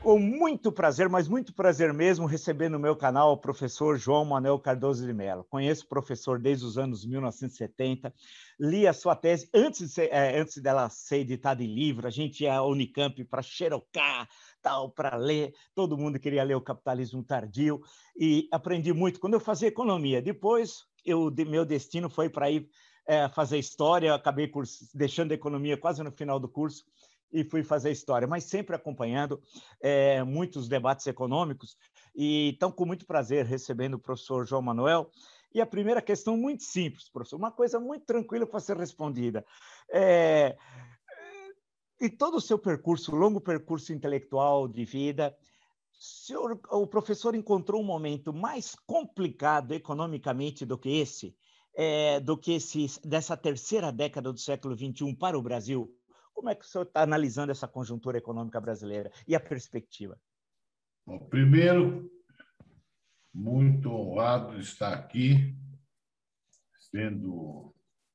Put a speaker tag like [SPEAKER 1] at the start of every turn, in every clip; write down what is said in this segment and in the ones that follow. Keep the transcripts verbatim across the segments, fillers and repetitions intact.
[SPEAKER 1] com muito prazer, mas muito prazer mesmo, receber no meu canal o professor João Manuel Cardoso de Mello. Conheço o professor desde os anos mil novecentos e setenta, li a sua tese antes, de ser, é, antes dela ser editada em livro, a gente ia à Unicamp para xerocar, tal, para ler, todo mundo queria ler o Capitalismo Tardio, e aprendi muito quando eu fazia economia. Depois, eu, meu destino foi para ir é, fazer história, eu acabei curso, deixando a economia quase no final do curso, e fui fazer história, mas sempre acompanhando é, muitos debates econômicos, e então, com muito prazer, recebendo o professor João Manuel. E a primeira questão, muito simples, professor, uma coisa muito tranquila para ser respondida. É, e todo o seu percurso, longo percurso intelectual de vida, o, senhor, o professor encontrou um momento mais complicado economicamente do que esse, é, do que esse, dessa terceira década do século vinte e um para o Brasil? Como é que o senhor está analisando essa conjuntura econômica brasileira e a perspectiva?
[SPEAKER 2] Bom, primeiro, muito honrado de estar aqui, sendo,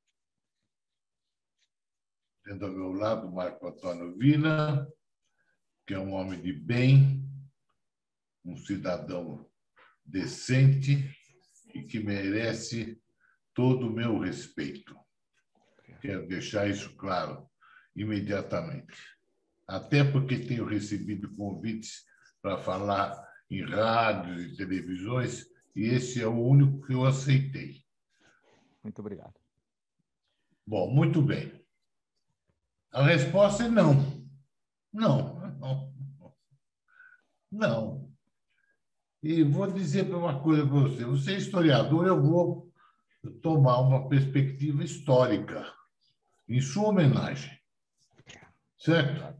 [SPEAKER 2] tendo ao meu lado Marco Antônio Villa, que é um homem de bem, um cidadão decente e que merece todo o meu respeito. Quero deixar isso claro imediatamente. Até porque tenho recebido convites para falar em rádios e televisões, e esse é o único que eu aceitei.
[SPEAKER 1] Muito obrigado.
[SPEAKER 2] Bom, muito bem. A resposta é não. Não, não. Não. E vou dizer uma coisa para você. Você é historiador, eu vou tomar uma perspectiva histórica em sua homenagem. Certo?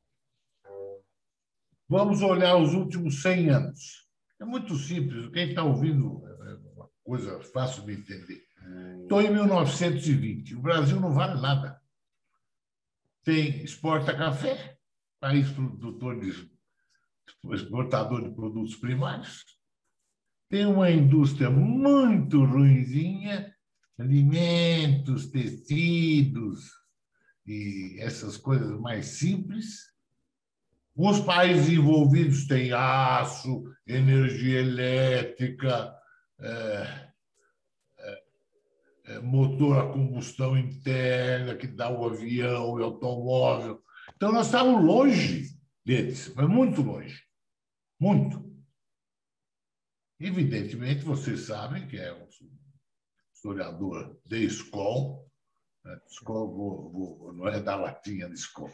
[SPEAKER 2] Vamos olhar os últimos cem anos. É muito simples, quem está ouvindo é uma coisa fácil de entender. Estou em mil novecentos e vinte, o Brasil não vale nada. Tem exporta café, país produtor de, exportador de produtos primários. Tem uma indústria muito ruinzinha, alimentos, tecidos e essas coisas mais simples. Os países envolvidos têm aço, energia elétrica, é, é, é, motor a combustão interna, que dá o avião e o automóvel. Então, nós estamos longe deles, mas muito longe. Muito. Evidentemente, vocês sabem que é um historiador de escola. Escola, vou, vou, não é da latinha de escola.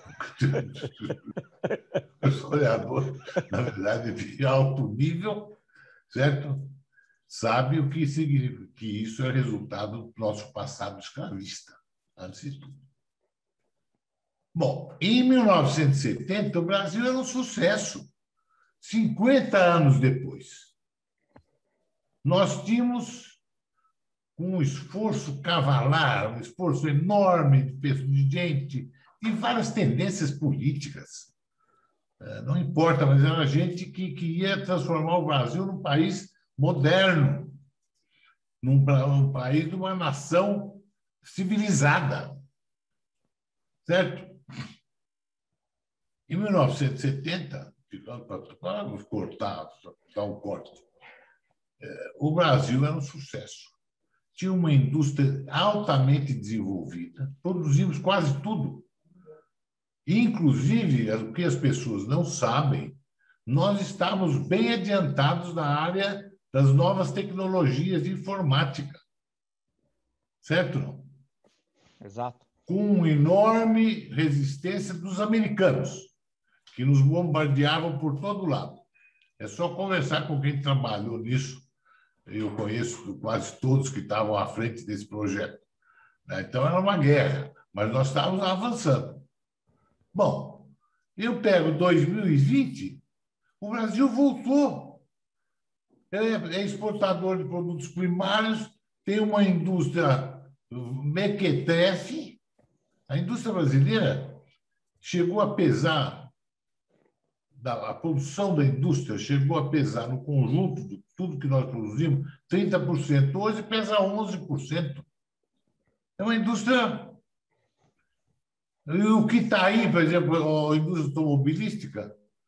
[SPEAKER 2] Historiador, na verdade, de alto nível, certo? Sabe o que significa, que isso é resultado do nosso passado escravista, antes de tudo. Bom, em mil novecentos e setenta, o Brasil era um sucesso. cinquenta anos depois, nós tínhamos um esforço cavalar, um esforço enorme de gente, de várias tendências políticas. Não importa, mas era gente que queria transformar o Brasil num país moderno, num, num país de uma nação civilizada. Certo? Em mil novecentos e setenta, vamos cortar, dar um corte, o Brasil era um sucesso. Tinha uma indústria altamente desenvolvida, produzimos quase tudo. Inclusive, o que as pessoas não sabem, nós estamos bem adiantados na área das novas tecnologias de informática. Certo? Não?
[SPEAKER 1] Exato.
[SPEAKER 2] Com enorme resistência dos americanos, que nos bombardeavam por todo lado. É só conversar com quem trabalhou nisso. Eu conheço quase todos que estavam à frente desse projeto. Então, era uma guerra, mas nós estávamos avançando. Bom, eu pego dois mil e vinte, o Brasil voltou. É exportador de produtos primários, tem uma indústria mequetrefe. A indústria brasileira chegou a pesar, a produção da indústria chegou a pesar no conjunto de tudo que nós produzimos, trinta por cento. Hoje pesa onze por cento. É uma indústria... E o que está aí, por exemplo, a indústria automobilística,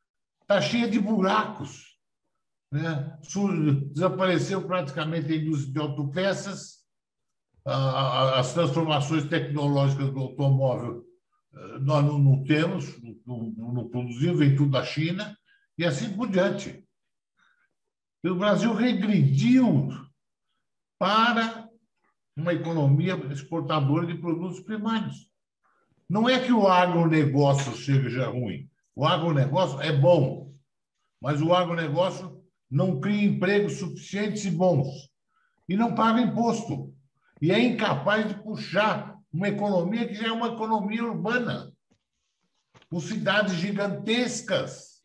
[SPEAKER 2] está cheia de buracos, né? Desapareceu praticamente a indústria de autopeças, as transformações tecnológicas do automóvel nós não, não temos, não, não produzimos, vem tudo da China, e assim por diante. E o Brasil regrediu para uma economia exportadora de produtos primários. Não é que o agronegócio seja ruim. O agronegócio é bom, mas o agronegócio não cria empregos suficientes e bons e não paga imposto. E é incapaz de puxar uma economia que já é uma economia urbana, com cidades gigantescas.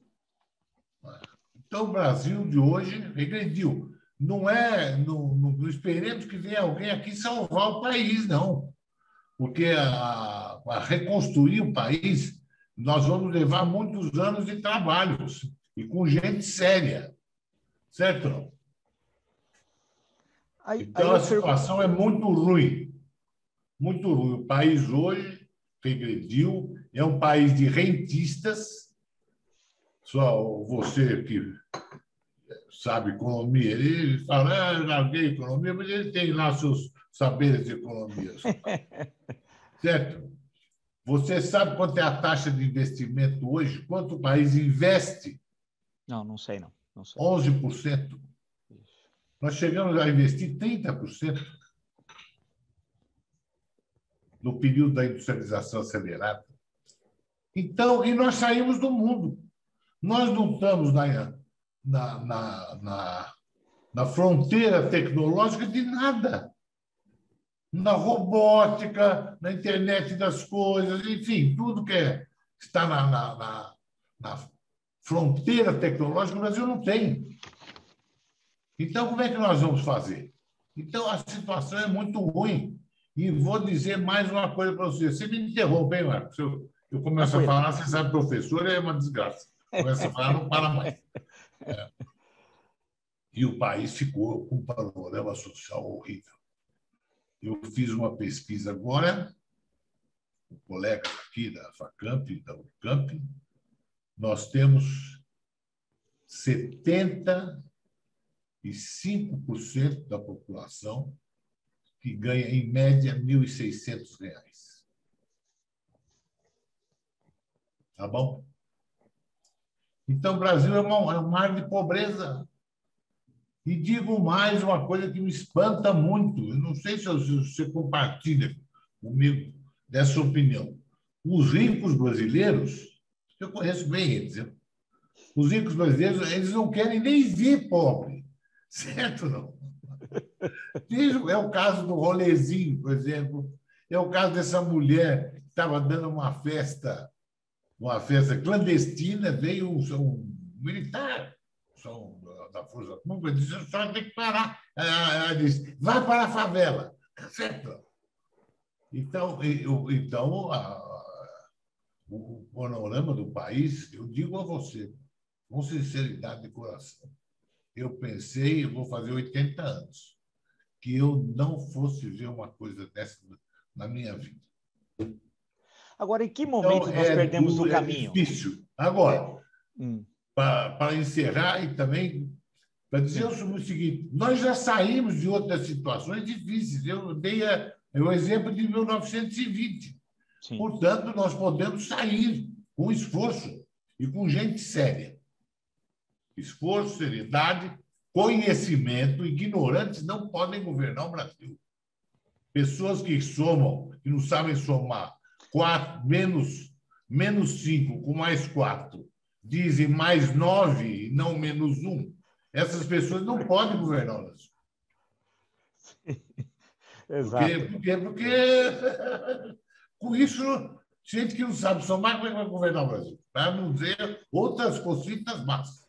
[SPEAKER 2] Então, o Brasil de hoje regrediu. Não é, não, não esperemos que venha alguém aqui salvar o país, não. Porque a, a reconstruir o país, nós vamos levar muitos anos de trabalhos e com gente séria. Certo? Aí, então, aí a situação pergunto... é muito ruim. Muito ruim. O país hoje regrediu, é um país de rentistas. Só você que sabe economia, ele fala, ah, eu larguei economia, mas ele tem lá seus saberes de economia. Certo? Você sabe quanto é a taxa de investimento hoje? Quanto o país investe?
[SPEAKER 1] Não, não sei, não. não sei.
[SPEAKER 2] onze por cento. Nós chegamos a investir trinta por cento no período da industrialização acelerada. Então, e nós saímos do mundo. Nós não estamos na, na, na, na, na fronteira tecnológica de nada. Na robótica, na internet das coisas, enfim, tudo que é, está na, na, na, na fronteira tecnológica, o Brasil não tem. Então, como é que nós vamos fazer? Então, a situação é muito ruim. E vou dizer mais uma coisa para você. Você me interrompe, hein, Marcos? Eu, eu começo a falar, você sabe, professor, é uma desgraça. Começa a falar, não para mais. É. E o país ficou com um panorama social horrível. Eu fiz uma pesquisa agora, com colegas aqui da FACAMP e da UNICAMP, nós temos setenta e cinco por cento da população que ganha, em média, mil e seiscentos reais. Tá bom? Então, o Brasil é, uma, é um mar de pobreza. E digo mais uma coisa que me espanta muito. Eu não sei se você compartilha comigo dessa opinião. Os ricos brasileiros, eu conheço bem eles, hein? Os ricos brasileiros, eles não querem nem ver pobre. Certo ou não? É o caso do rolezinho, por exemplo. É o caso dessa mulher que estava dando uma festa, uma festa clandestina, veio um, um militar um, da Força Pública e disse: a senhora tem que parar. Ela disse: vai para a favela. Certo? Então, eu, então a, a, o panorama do país, eu digo a você, com sinceridade de coração, eu pensei, eu vou fazer oitenta anos, que eu não fosse ver uma coisa dessa na minha vida.
[SPEAKER 1] Agora, em que momento então, nós é perdemos duro, o caminho?
[SPEAKER 2] É difícil. Agora, é. hum. para, para encerrar e também para dizer hum. o seguinte, nós já saímos de outras situações difíceis. Eu dei a, o exemplo de mil novecentos e vinte. Sim. Portanto, nós podemos sair com esforço e com gente séria. Esforço, seriedade, conhecimento. Ignorantes não podem governar o Brasil. Pessoas que somam, que não sabem somar quatro, menos, menos cinco com mais quatro, dizem mais nove e não menos um. Essas pessoas não podem governar o Brasil.
[SPEAKER 1] Exato.
[SPEAKER 2] Por quê? Porque, porque com isso, gente que não sabe somar, como é que vai governar o Brasil? Para não dizer outras cositas más.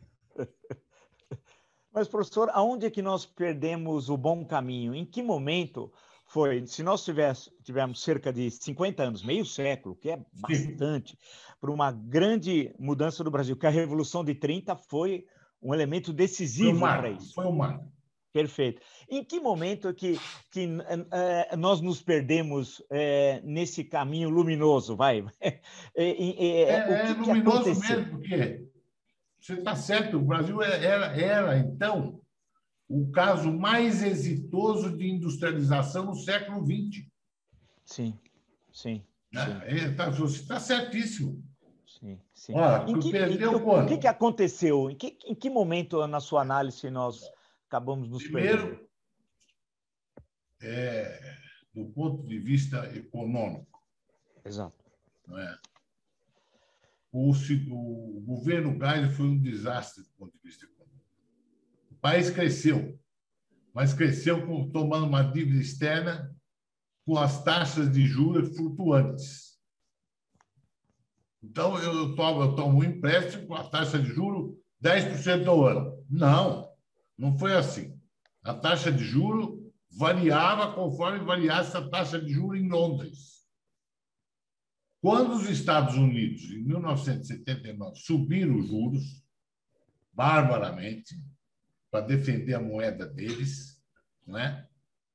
[SPEAKER 1] Mas, professor, aonde é que nós perdemos o bom caminho? Em que momento foi? Se nós tivesse, tivermos cerca de cinquenta anos, meio século, que é bastante, para uma grande mudança do Brasil, que a Revolução de trinta foi um elemento decisivo para isso.
[SPEAKER 2] Foi um marco.
[SPEAKER 1] Perfeito. Em que momento é que, que é, nós nos perdemos é, nesse caminho luminoso? Vai. É,
[SPEAKER 2] é, é, o que é luminoso que mesmo, porque Você está certo, o Brasil era, era, então, o caso mais exitoso de industrialização no século vinte.
[SPEAKER 1] Sim, sim,
[SPEAKER 2] Né?
[SPEAKER 1] sim.
[SPEAKER 2] É, tá, você está certíssimo.
[SPEAKER 1] Sim, sim.
[SPEAKER 2] Olha,
[SPEAKER 1] Em
[SPEAKER 2] tu
[SPEAKER 1] que, em que-
[SPEAKER 2] perdeu
[SPEAKER 1] o que, que
[SPEAKER 2] quando?
[SPEAKER 1] aconteceu? Em que, em que momento, na sua análise, nós acabamos nos perdendo?
[SPEAKER 2] Primeiro, é, do ponto de vista econômico,
[SPEAKER 1] Exato.
[SPEAKER 2] não é? O, o governo Geisel foi um desastre do ponto de vista econômico. O país cresceu, mas cresceu com, tomando uma dívida externa com as taxas de juros flutuantes. Então, eu tomo, eu tomo um empréstimo com a taxa de juros dez por cento ao ano. Não, não foi assim. A taxa de juros variava conforme variasse a taxa de juros em Londres. Quando os Estados Unidos, em mil novecentos e setenta e nove, subiram os juros barbaramente para defender a moeda deles, não é?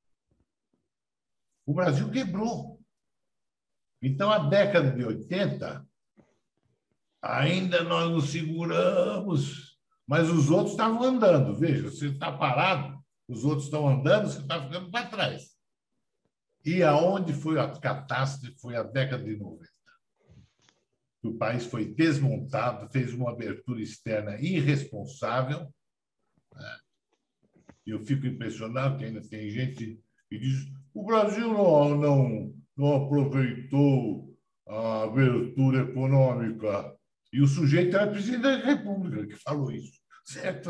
[SPEAKER 2] O Brasil quebrou. Então, a década de oitenta, ainda nós nos seguramos, mas os outros estavam andando. Veja, você está parado, os outros estão andando, você está ficando para trás. E aonde foi a catástrofe foi a década de noventa. O país foi desmontado, fez uma abertura externa irresponsável. Né? Eu fico impressionado que ainda tem gente que diz o Brasil não, não, não aproveitou a abertura econômica. E o sujeito era presidente da República que falou isso. Certo?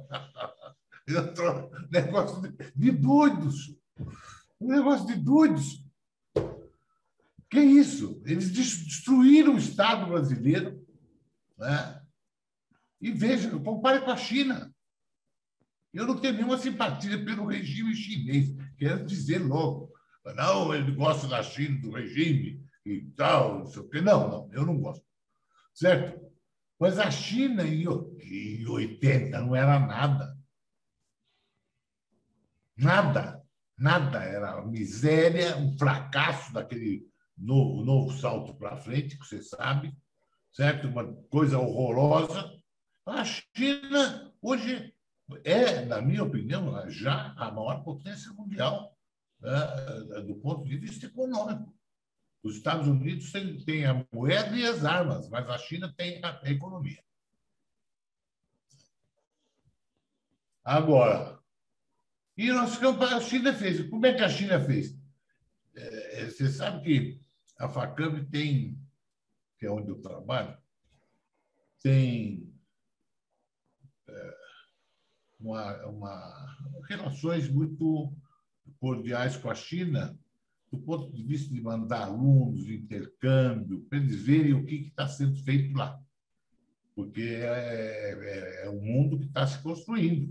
[SPEAKER 2] Não? Negócio de doidos. Um negócio de doidos. Que isso? Eles destruíram o Estado brasileiro. Né? E veja, compare com a China. Eu não tenho nenhuma simpatia pelo regime chinês. Quero dizer logo. Não, ele gosta da China, do regime e tal, não sei o quê. Não, não, eu não gosto. Certo? Mas a China, em oitenta, não era nada. Nada. Nada. Era miséria, um fracasso daquele novo, novo salto para frente, que você sabe. Certo? Uma coisa horrorosa. A China, hoje, é, na minha opinião, já a maior potência mundial, né, do ponto de vista econômico. Os Estados Unidos têm, têm a moeda e as armas, mas a China tem a, a economia. Agora, e nós ficamos para a China fez. Como é que a China fez? É, você sabe que a Facam tem, que é onde eu trabalho, tem é, uma, uma relações muito cordiais com a China, do ponto de vista de mandar alunos, de intercâmbio, para eles verem o que está sendo feito lá. Porque é, é, é um mundo que está se construindo.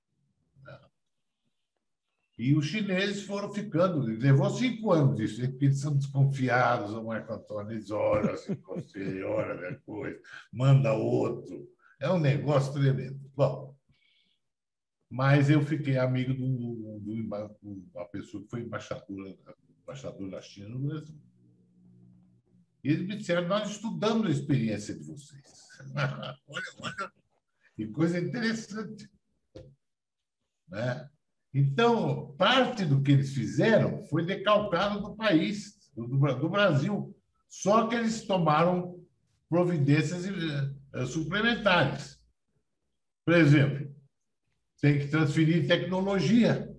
[SPEAKER 2] E os chineses foram ficando, levou cinco anos disso, porque eles são desconfiados, o Marco Antônio diz, olha, se você, olha, depois, manda outro. É um negócio tremendo. Bom, mas eu fiquei amigo de uma pessoa que foi embaixador, embaixador da China no Brasil. E eles me disseram, nós estudamos a experiência de vocês. Olha, olha, que coisa interessante. Né? Então, parte do que eles fizeram foi decalcado do país, do, do Brasil. Só que eles tomaram providências suplementares. Por exemplo, tem que transferir tecnologia.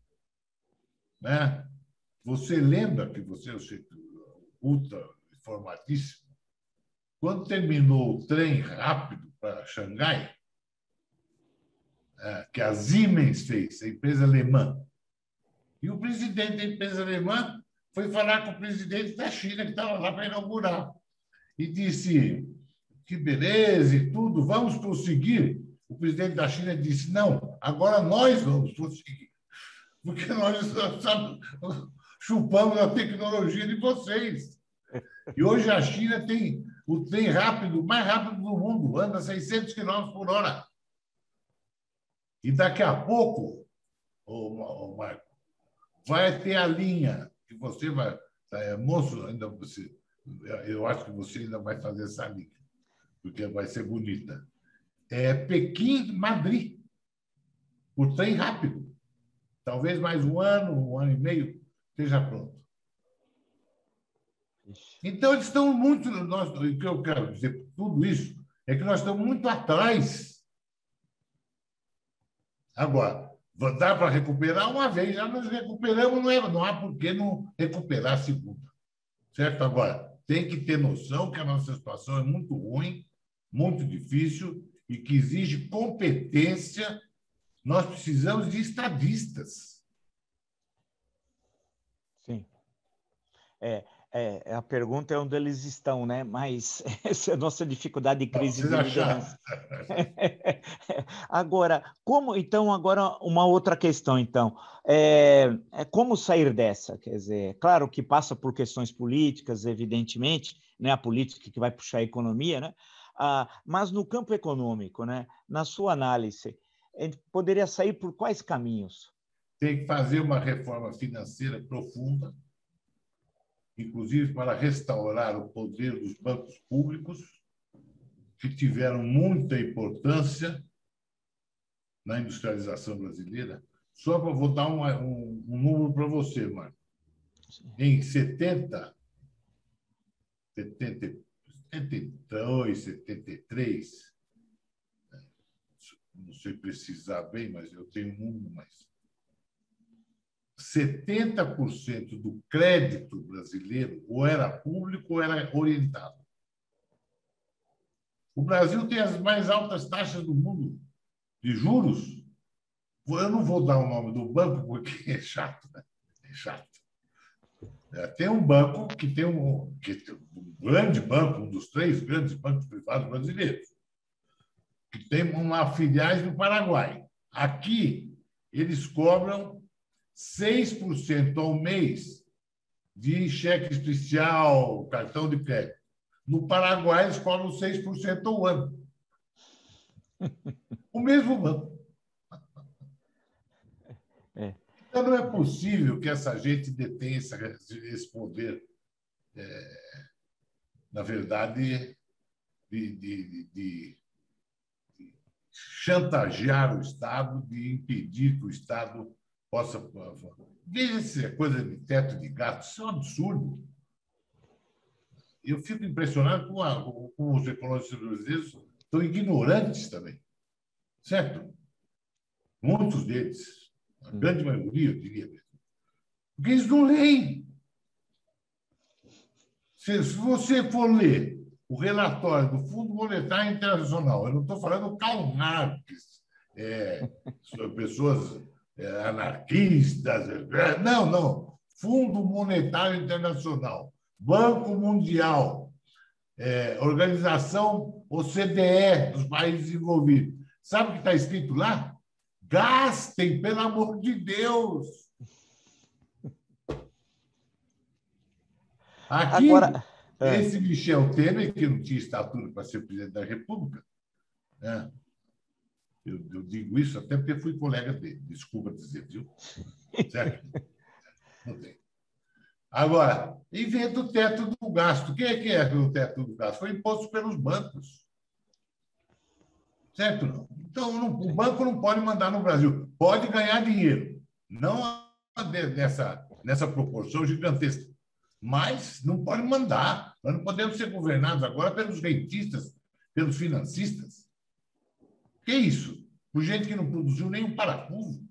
[SPEAKER 2] Né? Você lembra que você é ultra informadíssimo? Quando terminou o trem rápido para Xangai, que a Siemens fez, a empresa alemã, e o presidente da empresa alemã foi falar com o presidente da China, que estava lá para inaugurar, e disse que beleza e tudo, vamos prosseguir. O presidente da China disse, não, agora nós vamos prosseguir, porque nós chupamos a tecnologia de vocês. E hoje a China tem o trem rápido, mais rápido do mundo, anda seiscentos quilômetros por hora. E daqui a pouco, ô, Marco, vai ter a linha que você vai... É, moço, ainda você, eu acho que você ainda vai fazer essa linha, porque vai ser bonita. é Pequim, Madrid, por trem rápido. Talvez mais um ano, um ano e meio, esteja pronto. Então, eles estão muito... Nós, o que eu quero dizer por tudo isso é que nós estamos muito atrás. Agora, dá para recuperar uma vez, já nós recuperamos, não, é, não há por que não recuperar a segunda. Certo? Agora, tem que ter noção que a nossa situação é muito ruim, muito difícil e que exige competência. Nós precisamos de estadistas.
[SPEAKER 1] Sim. É, é, a pergunta é onde eles estão, né? Mas essa é a nossa dificuldade de crise de liderança. Agora, como então agora uma outra questão, então, é, é como sair dessa? Quer dizer, claro que passa por questões políticas, evidentemente, né? A política que vai puxar a economia, né? Ah, mas no campo econômico, né? Na sua análise, a gente poderia sair por quais caminhos?
[SPEAKER 2] Tem que fazer uma reforma financeira profunda, inclusive para restaurar o poder dos bancos públicos, que tiveram muita importância na industrialização brasileira. Só para vou dar um, um, um número para você, Marco. Em setenta, setenta, setenta e dois, setenta e três, não sei precisar bem, mas eu tenho um número mais. setenta por cento do crédito brasileiro ou era público ou era orientado. O Brasil tem as mais altas taxas do mundo de juros. Eu não vou dar o nome do banco porque é chato, né? É chato. É, tem um banco que tem um, que tem um grande banco, um dos três grandes bancos privados brasileiros, que tem uma filiais no Paraguai. Aqui, eles cobram seis por cento ao mês de cheque especial, cartão de crédito. No Paraguai, eles cobram seis por cento ao ano. O mesmo banco.
[SPEAKER 1] É.
[SPEAKER 2] Então, não é possível que essa gente detenha esse poder, é, na verdade, de, de, de, de chantagear o Estado, de impedir que o Estado possa... Veja essa coisa de teto de gastos, isso é um absurdo. Eu fico impressionado com, a, com os economistas brasileiros tão ignorantes também. Certo? Muitos deles, a grande maioria, eu diria mesmo. Porque eles não leem. Se, se você for ler o relatório do Fundo Monetário Internacional, eu não estou falando Karl Marx, é, pessoas é, anarquistas, é, não, não. Fundo Monetário Internacional, Banco Mundial, é, Organização O C D E dos países desenvolvidos. Sabe o que está escrito lá? Gastem, pelo amor de Deus! Aqui, Agora, esse Michel Temer, que não tinha estatura para ser presidente da República, né? eu, eu digo isso até porque fui colega dele, desculpa dizer, viu? Certo? Não tem. Agora, inventa o teto do gasto. Quem é que é o teto do gasto? Foi imposto pelos bancos. Certo? Não? Então, não, o banco não pode mandar no Brasil. Pode ganhar dinheiro. Não nessa, nessa proporção gigantesca. Mas não pode mandar. Nós não podemos ser governados agora pelos rentistas, pelos financistas. Que isso? Por gente que não produziu nenhum parafuso.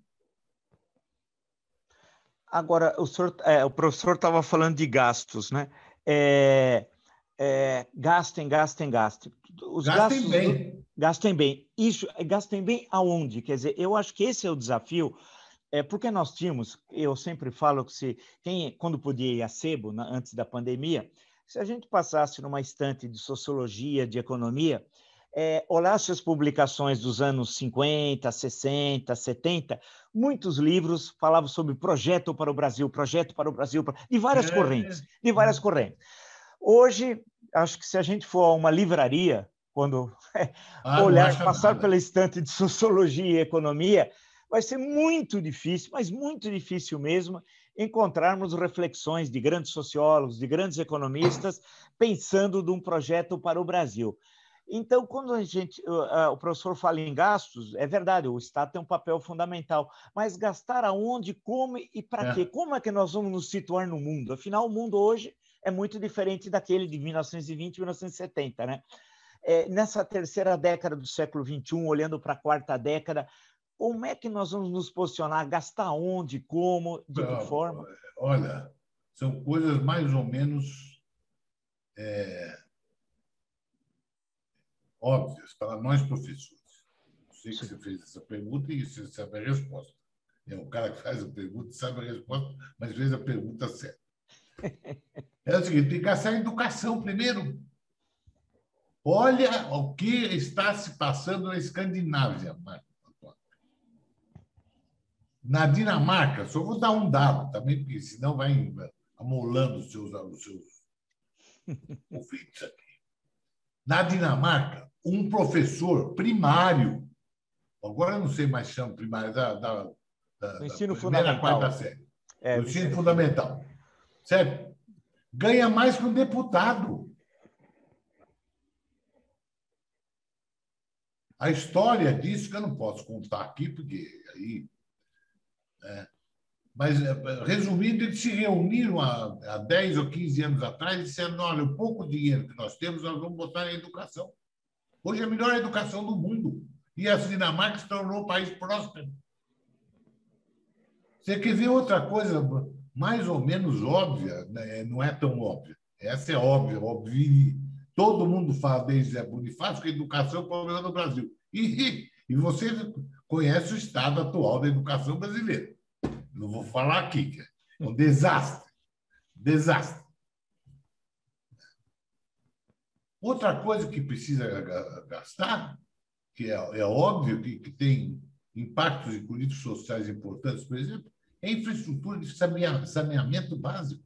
[SPEAKER 1] Agora, o, senhor, é, o professor estava falando de gastos, né? É, é, gastem, gastem, gastem. Os
[SPEAKER 2] gastem
[SPEAKER 1] gastos
[SPEAKER 2] bem.
[SPEAKER 1] Do, gastem bem. Isso, gastem bem aonde? Quer dizer, eu acho que esse é o desafio, é, porque nós tínhamos, eu sempre falo que se, quem, quando podia ir a sebo, na, antes da pandemia, se a gente passasse numa estante de sociologia, de economia, É, olhasse as publicações dos anos cinquenta, sessenta, setenta, muitos livros falavam sobre projeto para o Brasil, projeto para o Brasil, de várias é. correntes, de várias correntes. Hoje, acho que se a gente for a uma livraria, quando ah, olhar, passar nada. pela estante de sociologia e economia, vai ser muito difícil, mas muito difícil mesmo, encontrarmos reflexões de grandes sociólogos, de grandes economistas, pensando de um projeto para o Brasil. Então, quando a gente, o professor fala em gastos, é verdade, o Estado tem um papel fundamental, mas gastar aonde, como e para
[SPEAKER 2] É.
[SPEAKER 1] quê? Como é que nós vamos nos situar no mundo? Afinal, o mundo hoje é muito diferente daquele de mil novecentos e vinte, mil novecentos e setenta, né? É, nessa terceira década do século vinte e um, olhando para a quarta década, como é que nós vamos nos posicionar? Gastar onde, como, de que forma?
[SPEAKER 2] Olha, são coisas mais ou menos é, óbvias para nós professores. Eu sei que Sim. Você fez essa pergunta e você sabe a resposta. É o cara que faz a pergunta sabe a resposta, mas fez a pergunta certa. É o seguinte, tem que gastar em educação primeiro. Olha o que está se passando na Escandinávia, Marco. Na Dinamarca, só vou dar um dado também, porque senão vai amolando os seus, os seus ouvintes aqui. Na Dinamarca, um professor primário, agora eu não sei mais chama primário, da, da, da, da
[SPEAKER 1] ensino
[SPEAKER 2] primeira
[SPEAKER 1] fundamental.
[SPEAKER 2] quarta série,
[SPEAKER 1] É,
[SPEAKER 2] do ensino, ensino fundamental, certo? Ganha mais que um deputado. A história disso, que eu não posso contar aqui, porque aí... É, mas, resumindo, eles se reuniram há, há dez ou quinze anos atrás e disseram, olha, o pouco dinheiro que nós temos, nós vamos botar na educação. Hoje é a melhor educação do mundo. E a Dinamarca se tornou um país próspero. Você quer ver outra coisa mais ou menos óbvia? Né? Não é tão óbvia. Essa é óbvia, óbvia. Todo mundo fala desde Zé Bonifácio que a educação é o problema do Brasil. E, e você conhece o estado atual da educação brasileira. Não vou falar aqui, é um desastre. Desastre. Outra coisa que precisa gastar, que é, é óbvio que, que tem impactos e políticas sociais importantes, por exemplo, é infraestrutura de saneamento básico.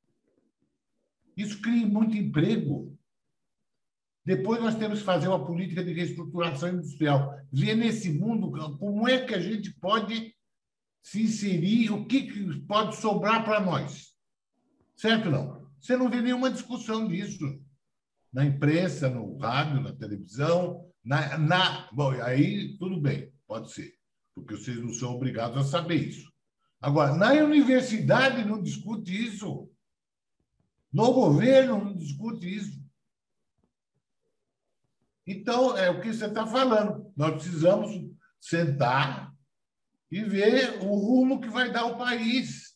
[SPEAKER 2] Isso cria muito emprego. Depois nós temos que fazer uma política de reestruturação industrial. Ver nesse mundo como é que a gente pode se inserir, o que pode sobrar para nós. Certo ou não? Você não vê nenhuma discussão disso. Na imprensa, no rádio, na televisão, na, na... Bom, aí tudo bem, pode ser, porque vocês não são obrigados a saber isso. Agora, na universidade não discute isso. No governo não discute isso. Então, é o que você está falando. Nós precisamos sentar e ver o rumo que vai dar o país.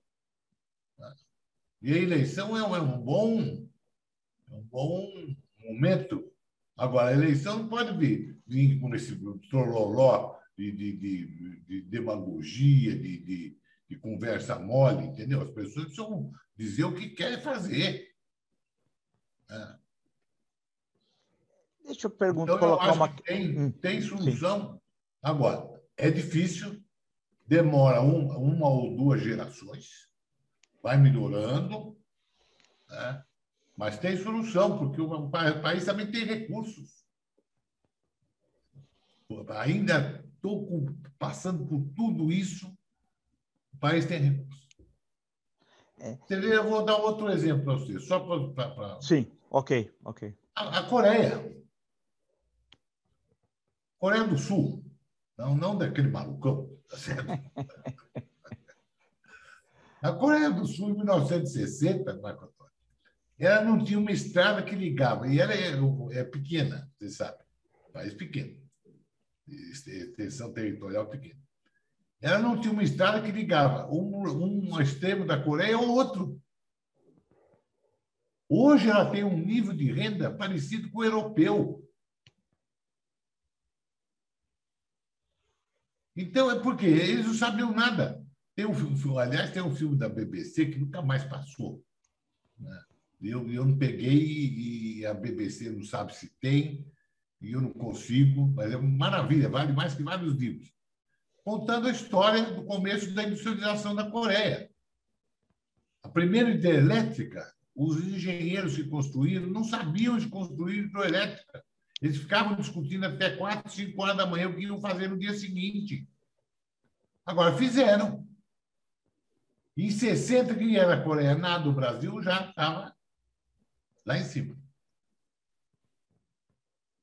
[SPEAKER 2] E a eleição é um bom, é um bom momento. Agora, a eleição não pode vir, vir com esse trololó de, de, de, de demagogia, de, de, de conversa mole, entendeu? As pessoas precisam dizer o que querem fazer. É.
[SPEAKER 1] Deixa eu perguntar,
[SPEAKER 2] então,
[SPEAKER 1] colocar
[SPEAKER 2] eu acho
[SPEAKER 1] uma...
[SPEAKER 2] que tem,
[SPEAKER 1] hum,
[SPEAKER 2] tem solução. Sim. Agora, é difícil, demora um, uma ou duas gerações, vai melhorando, né? Mas tem solução, porque o país também tem recursos. Ainda estou passando por tudo isso, o país tem recursos. É. Eu vou dar outro exemplo para você, só para... Pra...
[SPEAKER 1] Sim, ok, ok.
[SPEAKER 2] A, a Coreia. Coreia do Sul. Não, não daquele malucão, tá certo? A Coreia do Sul, em mil novecentos e sessenta, Marco Antônio, ela não tinha uma estrada que ligava, e ela é, é pequena, você sabe, país pequeno, extensão territorial pequena. Ela não tinha uma estrada que ligava um, um extremo da Coreia ao outro. Hoje ela tem um nível de renda parecido com o europeu. Então, é porque eles não sabiam nada. Tem um filme, aliás, tem um filme da B B C que nunca mais passou. Né? Eu, eu não peguei e a B B C não sabe se tem, e eu não consigo, mas é uma maravilha, vale mais que vários livros. Contando a história do começo da industrialização da Coreia. A primeira hidrelétrica, os engenheiros que construíram não sabiam de construir hidrelétrica. Eles ficavam discutindo até quatro, cinco horas da manhã o que iam fazer no dia seguinte. Agora, fizeram. Em sessenta, quem era a Coreia nada do Brasil já estava lá em cima.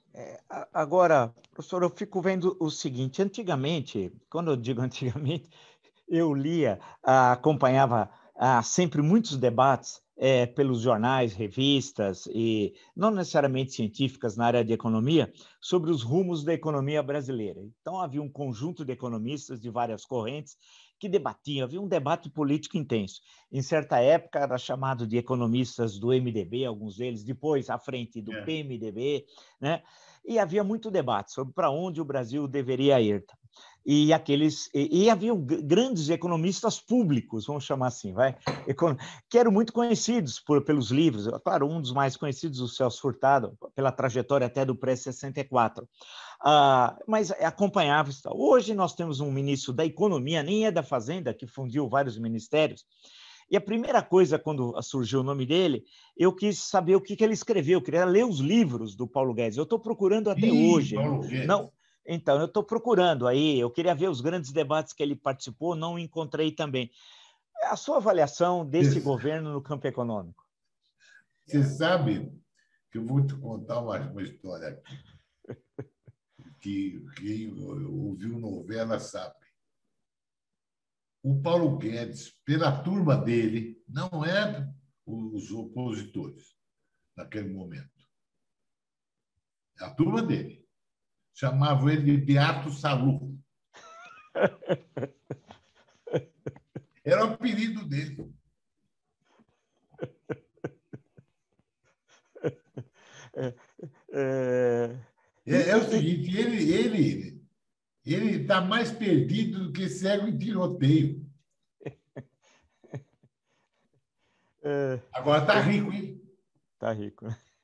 [SPEAKER 1] É, agora, professor, eu fico vendo o seguinte: antigamente, quando eu digo antigamente, eu lia, ah, acompanhava ah, sempre muitos debates é, pelos jornais, revistas, e não necessariamente científicas na área de economia, sobre os rumos da economia brasileira. Então, havia um conjunto de economistas de várias correntes que debatiam, havia um debate político intenso. Em certa época, era chamado de economistas do M D B, alguns deles, depois à frente do
[SPEAKER 2] É.
[SPEAKER 1] P M D B, né? E havia muito debate sobre para onde o Brasil deveria ir. E aqueles e, e havia grandes economistas públicos, vamos chamar assim, vai, que eram muito conhecidos por, pelos livros. Claro, um dos mais conhecidos, o Celso Furtado, pela trajetória até do pré sessenta e quatro. Ah, mas acompanhava isso. Hoje nós temos um ministro da Economia, nem é da Fazenda, que fundiu vários ministérios. E a primeira coisa, quando surgiu o nome dele, eu quis saber o que, que ele escreveu, eu queria ler os livros do Paulo Guedes. Eu estou procurando até
[SPEAKER 2] Ih,
[SPEAKER 1] hoje. Não,
[SPEAKER 2] Paulo Guedes.
[SPEAKER 1] não, então, eu estou procurando aí, eu queria ver os grandes debates que ele participou, não encontrei também. A sua avaliação desse governo no campo econômico?
[SPEAKER 2] Você sabe que eu vou te contar uma, uma história aqui, que quem ouviu novela sabe. O Paulo Guedes, pela turma dele, não é os opositores naquele momento, é a turma dele. Chamavam ele de Beato Salu. Era o apelido dele.
[SPEAKER 1] É, é,
[SPEAKER 2] É, é o
[SPEAKER 1] e, e,
[SPEAKER 2] seguinte, ele ele ele está mais perdido do que cego em tiroteio.
[SPEAKER 1] é,
[SPEAKER 2] Agora está
[SPEAKER 1] ele
[SPEAKER 2] rico, hein?
[SPEAKER 1] tá rico.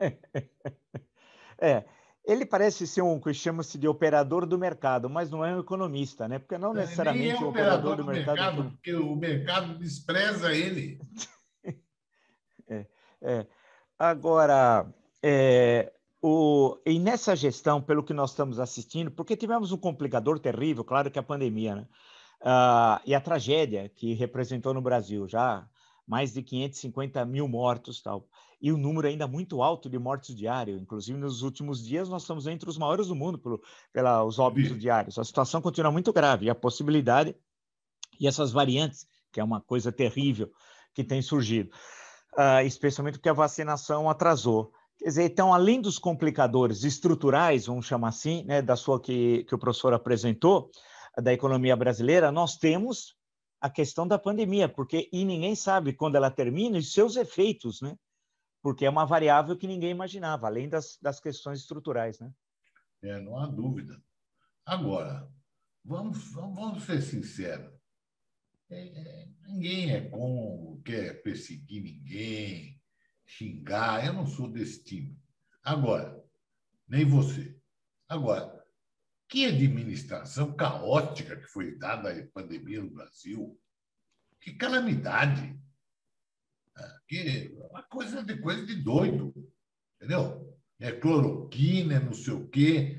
[SPEAKER 1] É, ele parece ser um que chama-se de operador do mercado, mas não é um economista, né? Porque não
[SPEAKER 2] Nem é
[SPEAKER 1] necessariamente o operador
[SPEAKER 2] operador
[SPEAKER 1] do
[SPEAKER 2] do
[SPEAKER 1] mercado
[SPEAKER 2] mercado,
[SPEAKER 1] entende.
[SPEAKER 2] porque o mercado despreza ele.
[SPEAKER 1] É, é. Agora, é, o, e nessa gestão, pelo que nós estamos assistindo, porque tivemos um complicador terrível, claro que é a pandemia, né? Ah, e a tragédia que representou no Brasil, já mais de quinhentos e cinquenta mil mortos, tal, e o um número ainda muito alto de mortes diários, inclusive nos últimos dias nós estamos entre os maiores do mundo pelo, pelos óbitos diários. A situação continua muito grave e a possibilidade, e essas variantes, que é uma coisa terrível que tem surgido, uh, especialmente porque a vacinação atrasou. Quer dizer, então, além dos complicadores estruturais, vamos chamar assim, né, da sua que, que o professor apresentou, da economia brasileira, nós temos a questão da pandemia, porque e ninguém sabe quando ela termina e seus efeitos, né? Porque é uma variável que ninguém imaginava, além das, das questões estruturais, né?
[SPEAKER 2] É, não há dúvida. Agora, vamos, vamos ser sinceros. É, é, ninguém é com, quer perseguir ninguém, xingar. Eu não sou desse time. Agora, nem você. Agora, que administração caótica que foi dada à pandemia no Brasil. Que calamidade. Que uma coisa de coisa de doido. Entendeu? É cloroquina, é não sei o quê.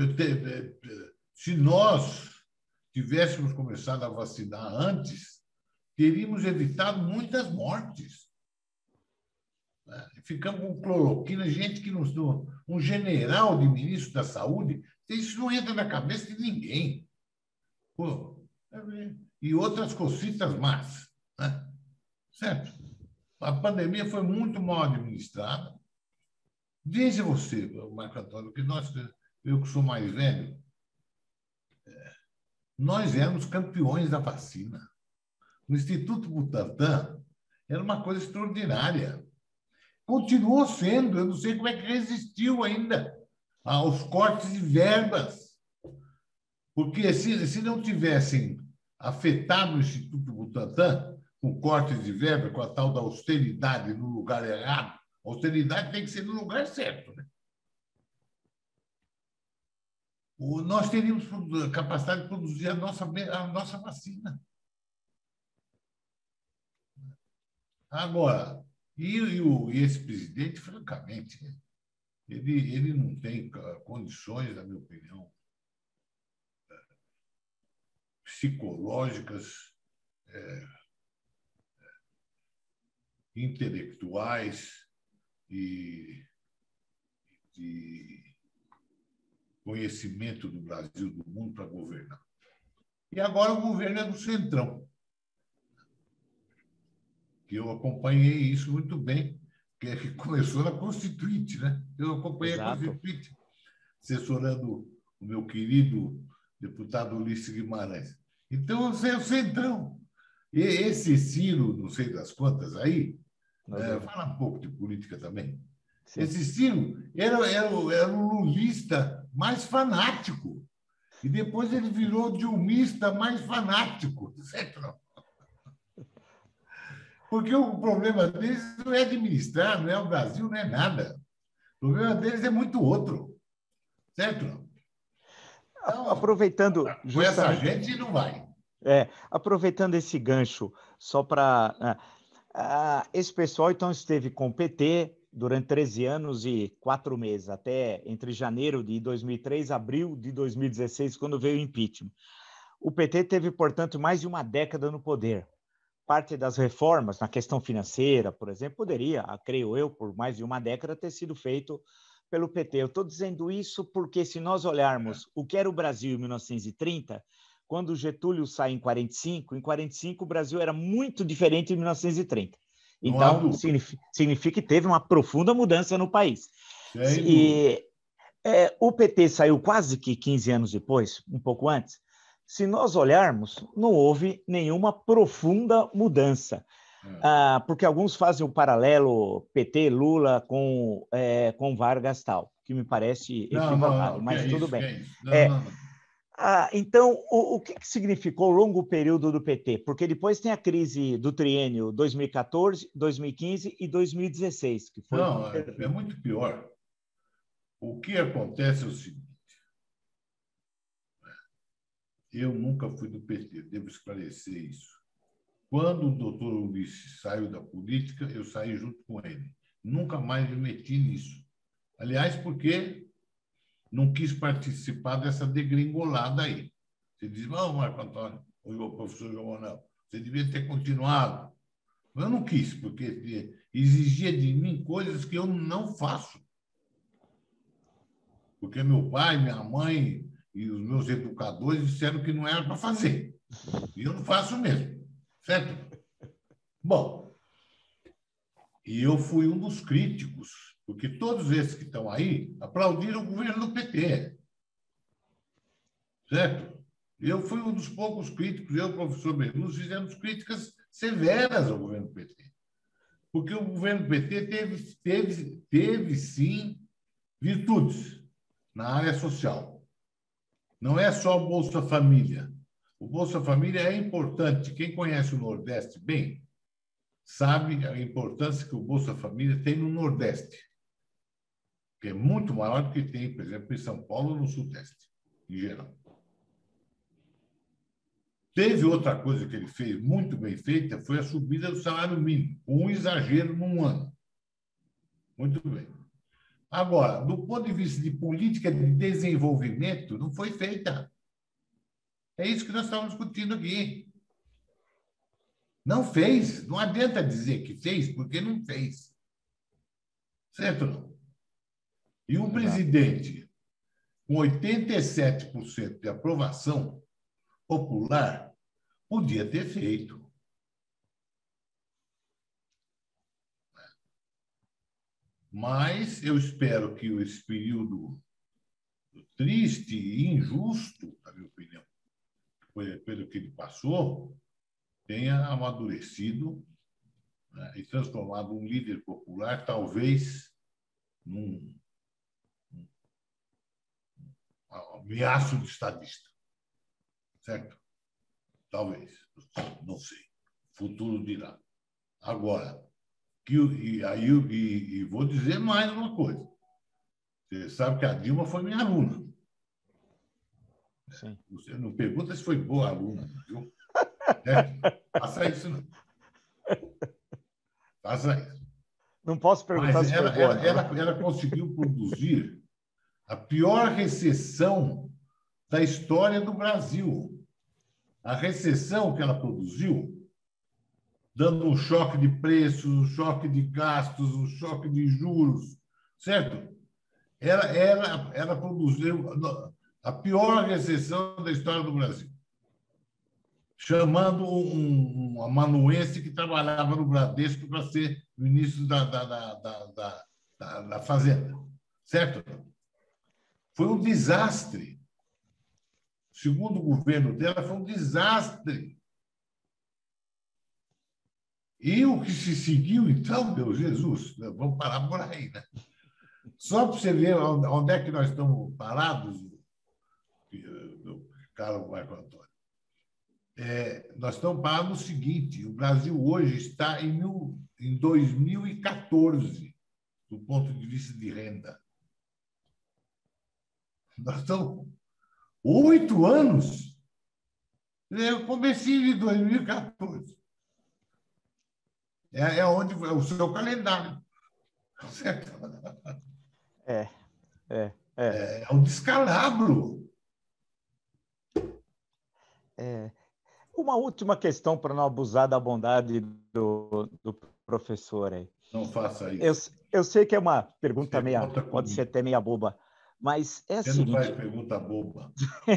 [SPEAKER 2] Se nós tivéssemos começado a vacinar antes, teríamos evitado muitas mortes. Ficamos com cloroquina, gente que nos. Um general de ministro da Saúde, isso não entra na cabeça de ninguém. Pô, e outras cocitas más. Né? Certo? A pandemia foi muito mal administrada. Veja você, Marco Antônio, que nós, eu que sou mais velho, nós éramos campeões da vacina. O Instituto Butantan era uma coisa extraordinária. Continuou sendo, eu não sei como é que resistiu ainda aos cortes de verbas. Porque se, se não tivessem afetado o Instituto Butantan, com cortes de verba, com a tal da austeridade no lugar errado, a austeridade tem que ser no lugar certo. Né? O, nós teríamos capacidade de produzir a nossa, a nossa vacina. Agora, e, e, o, e esse presidente, francamente, ele, ele não tem condições, na minha opinião, psicológicas, é, intelectuais e de conhecimento do Brasil, do mundo, para governar. E agora o governo é do Centrão, que eu acompanhei isso muito bem, que começou na Constituinte, né? Eu acompanhei
[SPEAKER 1] Exato.
[SPEAKER 2] a Constituinte, assessorando o meu querido deputado Ulisses Guimarães. Então, é o Centrão. E esse Ciro, não sei das quantas aí, é, fala um pouco de política também. Sim. Esse Ciro era, era, era o lulista mais fanático. E depois ele virou o dilmista mais fanático, certo? Não? Porque o problema deles não é administrar, não é o Brasil, não é nada. O problema deles é muito outro, certo? Não?
[SPEAKER 1] Então, aproveitando
[SPEAKER 2] com justamente... essa gente não vai.
[SPEAKER 1] É, aproveitando esse gancho, só para... Uh, uh, esse pessoal, então, esteve com o P T durante treze anos e quatro meses, até entre janeiro de dois mil e três e abril de dois mil e dezesseis, quando veio o impeachment. O P T teve, portanto, mais de uma década no poder. Parte das reformas na questão financeira, por exemplo, poderia, creio eu, por mais de uma década, ter sido feito pelo P T. Eu estou dizendo isso porque, se nós olharmos o que era o Brasil em mil novecentos e trinta, quando o Getúlio sai em quarenta e cinco, em quarenta e cinco o Brasil era muito diferente em mil novecentos e trinta. Então, significa, significa que teve uma profunda mudança no país. E é, o P T saiu quase que quinze anos depois, um pouco antes. Se nós olharmos, não houve nenhuma profunda mudança. Ah, porque alguns fazem o paralelo P T, Lula com, é, com Vargas tal, que me parece
[SPEAKER 2] não,
[SPEAKER 1] equivocado,
[SPEAKER 2] não, não,
[SPEAKER 1] mas
[SPEAKER 2] é
[SPEAKER 1] tudo
[SPEAKER 2] isso,
[SPEAKER 1] bem.
[SPEAKER 2] É não,
[SPEAKER 1] é,
[SPEAKER 2] não, não.
[SPEAKER 1] Ah, então, o, o que, que significou o longo período do P T? Porque depois tem a crise do triênio dois mil e quatorze, dois mil e quinze e dois mil e dezesseis, que foi...
[SPEAKER 2] Não, é, é muito pior. O que acontece é o seguinte, eu nunca fui do P T, devo esclarecer isso. Quando o doutor Ulisses saiu da política, eu saí junto com ele. Nunca mais me meti nisso. Aliás, porque não quis participar dessa degringolada aí. Você diz, não, Marco Antônio, o professor João Manuel, você devia ter continuado. Eu não quis, porque exigia de mim coisas que eu não faço. Porque meu pai, minha mãe e os meus educadores disseram que não era para fazer. E eu não faço mesmo. Certo? Bom, e eu fui um dos críticos, porque todos esses que estão aí aplaudiram o governo do P T. Certo? Eu fui um dos poucos críticos, eu e o professor Berluz fizemos críticas severas ao governo do P T. Porque o governo do P T teve, teve, teve sim, virtudes na área social. Não é só o Bolsa Família. O Bolsa Família é importante. Quem conhece o Nordeste bem sabe a importância que o Bolsa Família tem no Nordeste, que é muito maior do que tem, por exemplo, em São Paulo ou no Sudeste, em geral. Teve outra coisa que ele fez muito bem feita, foi a subida do salário mínimo, um exagero num ano. Muito bem. Agora, do ponto de vista de política de desenvolvimento, não foi feita. É isso que nós estamos discutindo aqui. Não fez. Não adianta dizer que fez, porque não fez. Certo ou não? E um presidente com oitenta e sete por cento de aprovação popular podia ter feito. Mas eu espero que esse período triste e injusto, na minha opinião, pelo que ele passou, tenha amadurecido, né, e transformado um líder popular, talvez, num, num ameaço de estadista. Certo? Talvez. Não sei. O futuro dirá. Agora, que, e aí e, e vou dizer mais uma coisa. Você sabe que a Dilma foi minha aluna. Sim. Você não pergunta se foi boa aluna, viu? É, faça isso, não. Faça isso.
[SPEAKER 1] Não posso perguntar
[SPEAKER 2] Mas
[SPEAKER 1] se
[SPEAKER 2] ela,
[SPEAKER 1] foi boa.
[SPEAKER 2] Ela, ela, ela conseguiu produzir a pior recessão da história do Brasil. A recessão que ela produziu, dando um choque de preços, um choque de gastos, um choque de juros, certo? Era, era, era produzir a pior recessão da história do Brasil, chamando um, um amanuense que trabalhava no Bradesco para ser ministro da, da, da, da, da, da, da Fazenda. Certo? Foi um desastre. Segundo o governo dela, foi um desastre. E o que se seguiu, então, meu Jesus, vamos parar por aí, né? Só para você ver onde é que nós estamos parados, meu caro Marco Antônio. É, nós estamos parados no seguinte: o Brasil hoje está em, mil, em dois mil e quatorze, do ponto de vista de renda. Nós estamos oito anos. É o comecinho de dois mil e quatorze. É, é onde é o seu calendário. Certo?
[SPEAKER 1] É, é, é.
[SPEAKER 2] É um descalabro.
[SPEAKER 1] É. Uma última questão para não abusar da bondade do, do professor aí.
[SPEAKER 2] Não faça
[SPEAKER 1] Eu,
[SPEAKER 2] isso.
[SPEAKER 1] eu sei que é uma pergunta
[SPEAKER 2] Você
[SPEAKER 1] meia,
[SPEAKER 2] conta
[SPEAKER 1] pode ser
[SPEAKER 2] comigo.
[SPEAKER 1] até meia boba, mas é a
[SPEAKER 2] Você não faz
[SPEAKER 1] seguinte.
[SPEAKER 2] pergunta boba.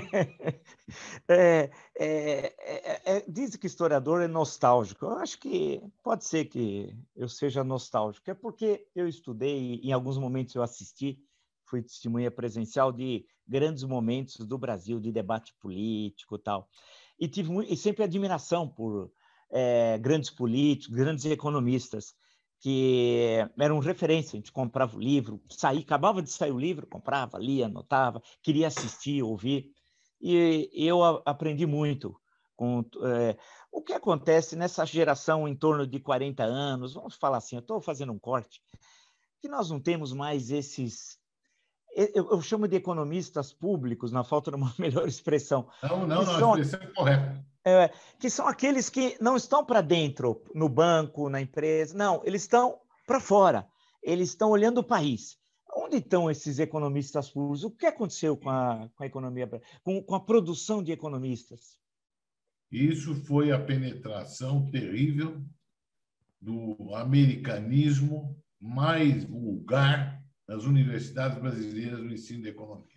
[SPEAKER 1] é, é, é, é, diz que historiador é nostálgico. Eu acho que pode ser que eu seja nostálgico. É porque eu estudei, em alguns momentos eu assisti, fui testemunha presencial de grandes momentos do Brasil, de debate político e tal. E tive e sempre admiração por é, grandes políticos, grandes economistas, que eram referência. A gente comprava o livro, saía, acabava de sair o livro, comprava, lia, anotava, queria assistir, ouvir. E eu aprendi muito com é, o que acontece nessa geração em torno de quarenta anos, vamos falar assim, eu estou fazendo um corte, que nós não temos mais esses... Eu, eu chamo de economistas públicos, na falta de uma melhor expressão,
[SPEAKER 2] Não, não,
[SPEAKER 1] que
[SPEAKER 2] não, a
[SPEAKER 1] são
[SPEAKER 2] expressão é correta.
[SPEAKER 1] é, que são aqueles que não estão para dentro, no banco, na empresa, não, eles estão para fora, eles estão olhando o país. Onde estão esses economistas públicos? O que aconteceu com a, com a economia, com, com a produção de economistas?
[SPEAKER 2] Isso foi a penetração terrível do americanismo mais vulgar nas universidades brasileiras no ensino de economia.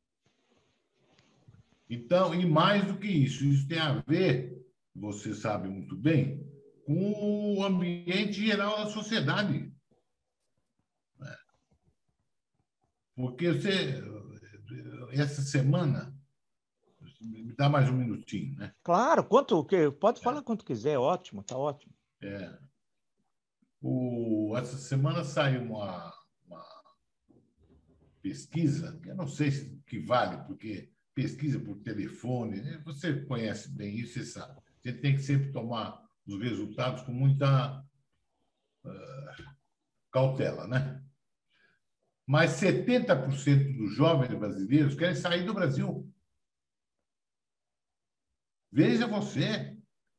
[SPEAKER 2] Então, e mais do que isso, isso tem a ver, você sabe muito bem, com o ambiente geral da sociedade. Porque você, essa semana, me dá mais um minutinho, né?
[SPEAKER 1] Claro, quanto, pode falar quanto quiser, ótimo, está ótimo.
[SPEAKER 2] É. O, essa semana saiu uma, uma pesquisa, que eu não sei se que vale, porque pesquisa por telefone, né? Você conhece bem isso, você sabe. Você tem que sempre tomar os resultados com muita uh, cautela, né? Mas setenta por cento dos jovens brasileiros querem sair do Brasil. Veja você.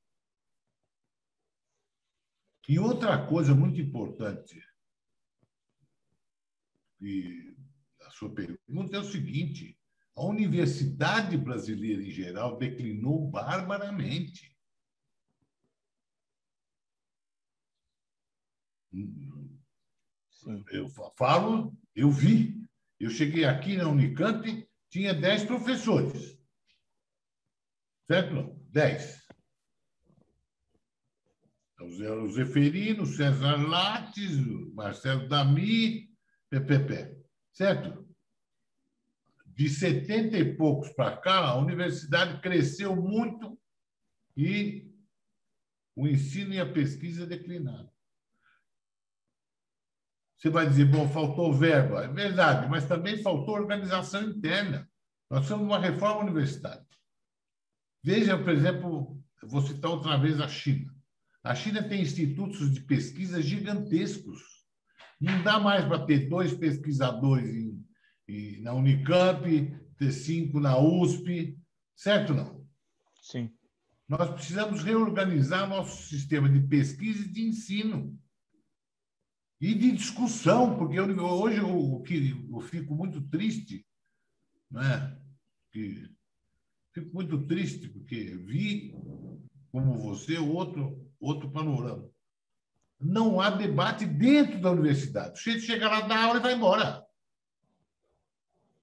[SPEAKER 2] E outra coisa muito importante, e a sua pergunta é o seguinte: a universidade brasileira, em geral, declinou barbaramente.
[SPEAKER 1] Sim.
[SPEAKER 2] Eu falo, eu vi. Eu cheguei aqui na Unicamp, tinha dez professores. Certo? Dez. O Zeferino, César Lattes, Marcelo Dami, P P P. Certo? De setenta e poucos para cá, a universidade cresceu muito e o ensino e a pesquisa declinaram. Você vai dizer, bom, faltou verba. É verdade, mas também faltou organização interna. Nós somos uma reforma universitária. Veja, por exemplo, eu vou citar outra vez a China. A China tem institutos de pesquisa gigantescos. Não dá mais para ter dois pesquisadores em, em, na Unicamp, ter cinco na U S P, certo ou não?
[SPEAKER 1] Sim.
[SPEAKER 2] Nós precisamos reorganizar nosso sistema de pesquisa e de ensino. E de discussão, porque eu, hoje eu, eu fico muito triste, né? Que, fico muito triste, porque vi, como você, outro, outro panorama. Não há debate dentro da universidade. O sujeito chega lá, dá aula e vai embora.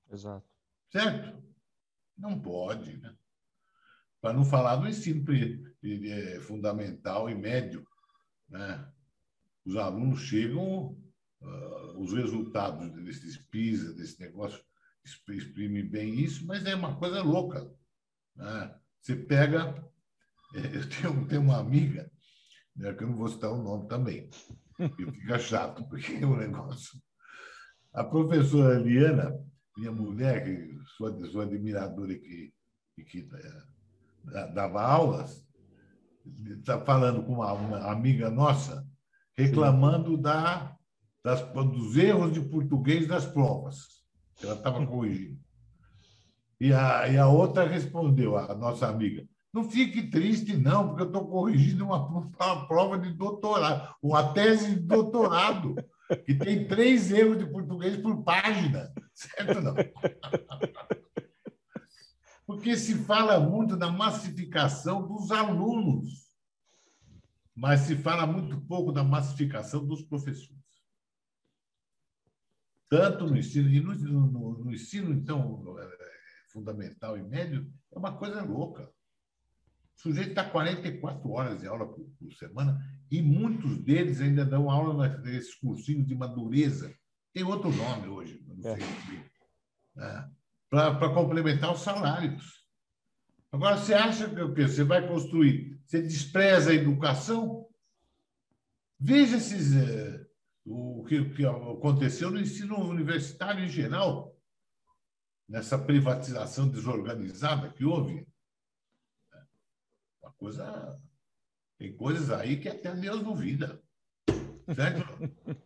[SPEAKER 1] Exato.
[SPEAKER 2] Certo? Não pode, né? Para não falar do ensino fundamental e médio, né? Os alunos chegam, uh, os resultados desses PISA, desse negócio, exprimem bem isso, mas é uma coisa louca, né? Você pega... Eu tenho, tenho uma amiga, né, que eu não vou citar o nome também, e fica chato, porque é um negócio... A professora Eliana, minha mulher, que sou, sou admiradora e que, e que é, dava aulas, está falando com uma, uma amiga nossa, reclamando da, das, dos erros de português das provas, que ela estava corrigindo. E a, e a outra respondeu, a nossa amiga, não fique triste, não, porque eu estou corrigindo uma, uma prova de doutorado, uma tese de doutorado, que tem três erros de português por página, certo não? Porque se fala muito da massificação dos alunos, mas se fala muito pouco da massificação dos professores. Tanto no ensino, e no, no, no ensino, então, fundamental e médio, é uma coisa louca. O sujeito está quarenta e quatro horas de aula por, por semana e muitos deles ainda dão aula nesses cursinhos de madureza. Tem outro nome hoje, não sei o né? Para complementar os salários. Agora, você acha que o quê? Você vai construir? Você despreza a educação? Veja esses, eh, o que, que aconteceu no ensino universitário em geral, nessa privatização desorganizada que houve. Uma coisa, tem coisas aí que até Deus duvida. Certo?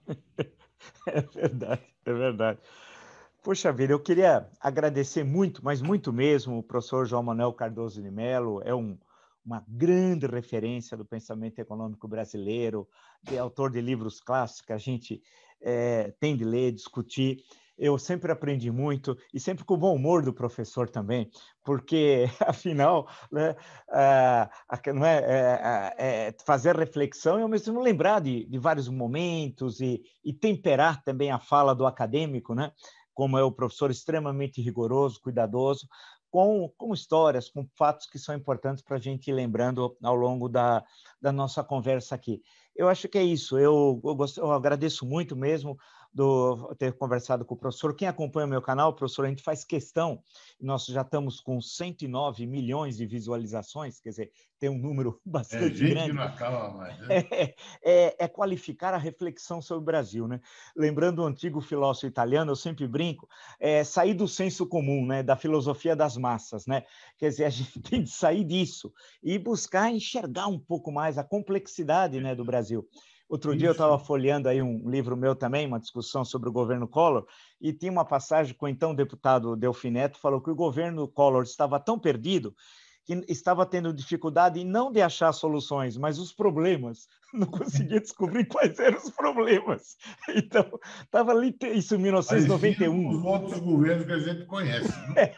[SPEAKER 1] É verdade, é verdade. Poxa vida, eu queria agradecer muito, mas muito mesmo, o professor João Manuel Cardoso de Mello, é um, uma grande referência do pensamento econômico brasileiro, é autor de livros clássicos que a gente é, tem de ler, discutir. Eu sempre aprendi muito, e sempre com o bom humor do professor também, porque, afinal, né, a, a, não é, é, é, fazer reflexão e, ao mesmo tempo, lembrar de, de vários momentos e, e temperar também a fala do acadêmico, né? Como é o professor extremamente rigoroso, cuidadoso, com, com histórias, com fatos que são importantes para a gente ir lembrando ao longo da, da nossa conversa aqui. Eu acho que é isso, eu, eu, gost... eu agradeço muito mesmo do ter conversado com o professor. Quem acompanha o meu canal, professor, a gente faz questão, nós já estamos com cento e nove milhões de visualizações, quer dizer, tem um número bastante
[SPEAKER 2] é, gente
[SPEAKER 1] grande.
[SPEAKER 2] Que não acaba mais, né?
[SPEAKER 1] É, é, é qualificar a reflexão sobre o Brasil, né? Lembrando o antigo filósofo italiano, eu sempre brinco, é sair do senso comum, né? Da filosofia das massas, né? Quer dizer, a gente tem de sair disso e buscar enxergar um pouco mais a complexidade, né, do Brasil. Outro dia eu estava folheando aí um livro meu também, uma discussão sobre o governo Collor, e tinha uma passagem com o então deputado Delfim Neto, falou que o governo Collor estava tão perdido que estava tendo dificuldade em não de achar soluções, mas os problemas. Não conseguia descobrir quais eram os problemas. Então, estava ali, isso em mil novecentos e noventa e um.
[SPEAKER 2] Parecido com os outros governos que a gente conhece.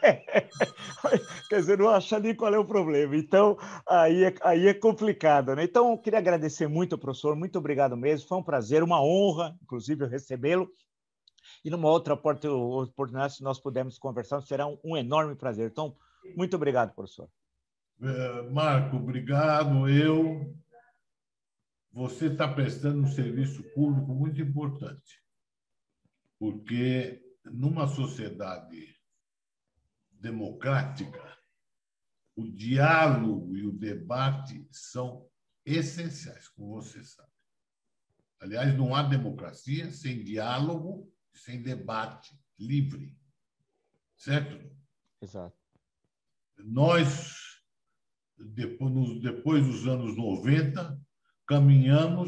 [SPEAKER 1] Quer dizer, não acha nem qual é o problema. Então, aí é, aí é complicado, né? Então, eu queria agradecer muito ao professor, muito obrigado mesmo. Foi um prazer, uma honra, inclusive, recebê-lo. E numa outra oportunidade, se nós pudermos conversar, será um, um enorme prazer. Então, muito obrigado, professor.
[SPEAKER 2] Marco, obrigado. Eu, você está prestando um serviço público muito importante, porque numa sociedade democrática, o diálogo e o debate são essenciais, como você sabe. Aliás, não há democracia sem diálogo, sem debate livre, certo?
[SPEAKER 1] Exato.
[SPEAKER 2] Nós Depois, depois dos anos noventa, caminhamos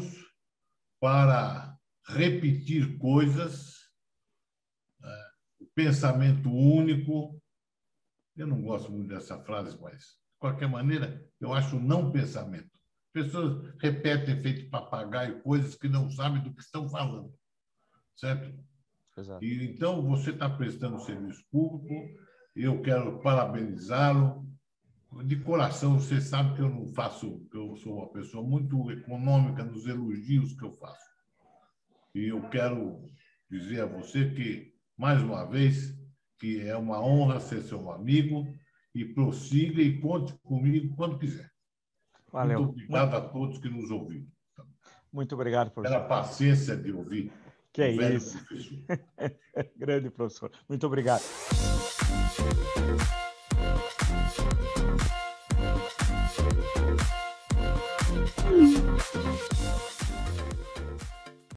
[SPEAKER 2] para repetir coisas, né? O pensamento único. Eu não gosto muito dessa frase, mas, de qualquer maneira, eu acho não pensamento. As pessoas repetem feito papagaio coisas que não sabem do que estão falando, certo?
[SPEAKER 1] Exato.
[SPEAKER 2] E, então, você está prestando serviço público, e eu quero parabenizá-lo. De coração, você sabe que eu não faço, que eu sou uma pessoa muito econômica nos elogios que eu faço. E eu quero dizer a você que, mais uma vez, que é uma honra ser seu amigo, e prossiga e conte comigo quando quiser.
[SPEAKER 1] Valeu.
[SPEAKER 2] Muito obrigado muito... a todos que nos ouviram.
[SPEAKER 1] Muito obrigado, professor.
[SPEAKER 2] Pela paciência de ouvir.
[SPEAKER 1] Que é isso. Grande professor. Muito obrigado.